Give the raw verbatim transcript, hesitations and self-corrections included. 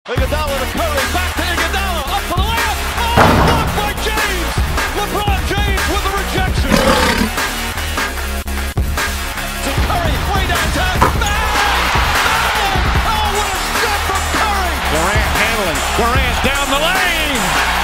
Iguodala to Curry, back to Iguodala, up for the layup. Oh, blocked by James. LeBron James with the rejection. To Curry, way downtown. Bang! Bang! Oh, what a shot from Curry. Durant handling. Durant down the lane.